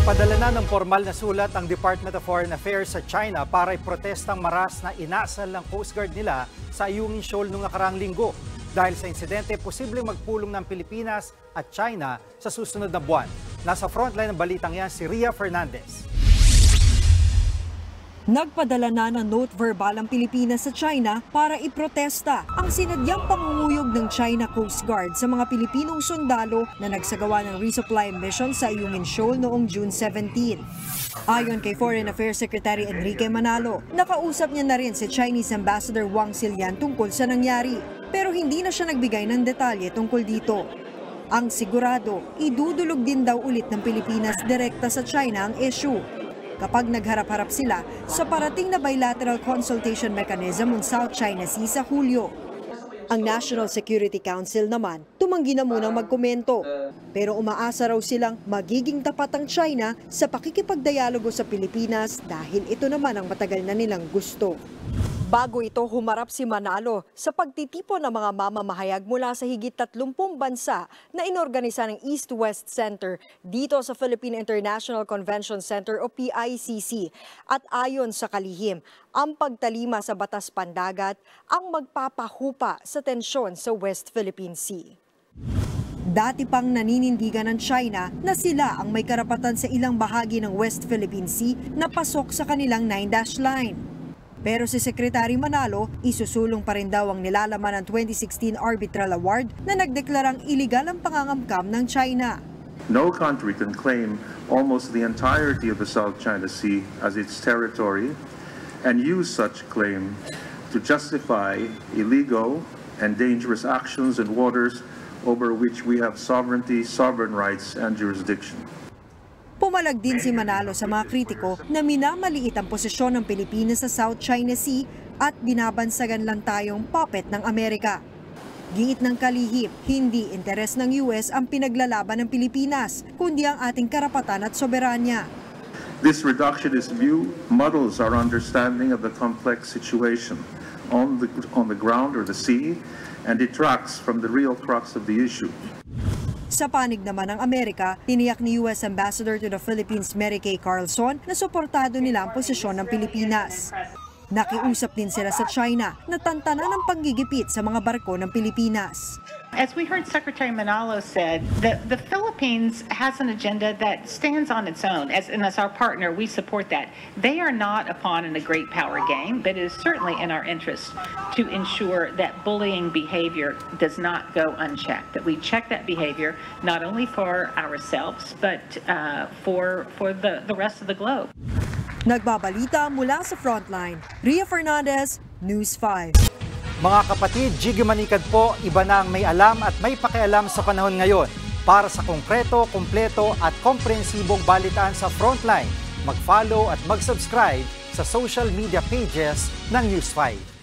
Nagpadala na ng formal na sulat ang Department of Foreign Affairs sa China para iprotestang maras na inasal ng Coast Guard nila sa Ayungin Shoal noong nakaraang linggo. Dahil sa insidente, posibleng magpulong ng Pilipinas at China sa susunod na buwan. Nasa frontline ng balitang yan si Ria Fernandez. Nagpadala na ng note verbal ang Pilipinas sa China para iprotesta ang sinadyang pangunguyog ng China Coast Guard sa mga Pilipinong sundalo na nagsagawa ng resupply mission sa Ayungin Shoal noong June 17. Ayon kay Foreign Affairs Secretary Enrique Manalo, nakausap niya na rin si Chinese Ambassador Wang Xilian tungkol sa nangyari, pero hindi na siya nagbigay ng detalye tungkol dito. Ang sigurado, idudulog din daw ulit ng Pilipinas direkta sa China ang issue kapag nagharap-harap sila sa parating na bilateral consultation mechanism on South China Sea sa Hulyo. Ang National Security Council naman tumanggi na munang magkomento, pero umaasa raw silang magiging tapat ang China sa pakikipagdialogo sa Pilipinas dahil ito naman ang matagal na nilang gusto. Bago ito, humarap si Manalo sa pagtitipon ng mga mamamahayag mula sa higit 30 bansa na inorganisa ng East-West Center dito sa Philippine International Convention Center o PICC. At ayon sa kalihim, ang pagtalima sa batas pandagat ang magpapahupa sa tensyon sa West Philippine Sea. Dati pang naninindigan ng China na sila ang may karapatan sa ilang bahagi ng West Philippine Sea na pasok sa kanilang 9-dash line. Pero si Secretary Manalo, isusulong pa rin daw ang nilalaman ng 2016 Arbitral Award na nagdeklarang iligal ang pangangamkam ng China. No country can claim almost the entirety of the South China Sea as its territory and use such claim to justify illegal and dangerous actions in waters over which we have sovereignty, sovereign rights, and jurisdiction. Pumalag din si Manalo sa mga kritiko na minamaliit ang posisyon ng Pilipinas sa South China Sea at binabansagan lang tayong puppet ng Amerika. Giit ng kalihim, hindi interes ng US ang pinaglalaban ng Pilipinas, kundi ang ating karapatan at soberanya. This reductionist view muddles our understanding of the complex situation on the ground or the sea and detracts from the real crux of the issue. Sa panig naman ng Amerika, tiniyak ni US Ambassador to the Philippines Mary Kay Carlson na suportado nila ang posisyon ng Pilipinas. Nakiusap din sila sa China na tantanan ang panggigipit sa mga barko ng Pilipinas. As we heard Secretary Manalo said, the Philippines has an agenda that stands on its own. As our partner, we support that. They are not upon in a great power game, but it is certainly in our interest to ensure that bullying behavior does not go unchecked, that we check that behavior not only for ourselves, but for the rest of the globe. Nagbabalita mula sa Frontline, Ria Fernandez, News 5. Mga kapatid, Jiggy Manikad po, iba na ang may alam at may pakialam sa panahon ngayon. Para sa konkreto, kumpleto at komprehensibong balitaan sa Frontline, mag-follow at mag-subscribe sa social media pages ng News 5.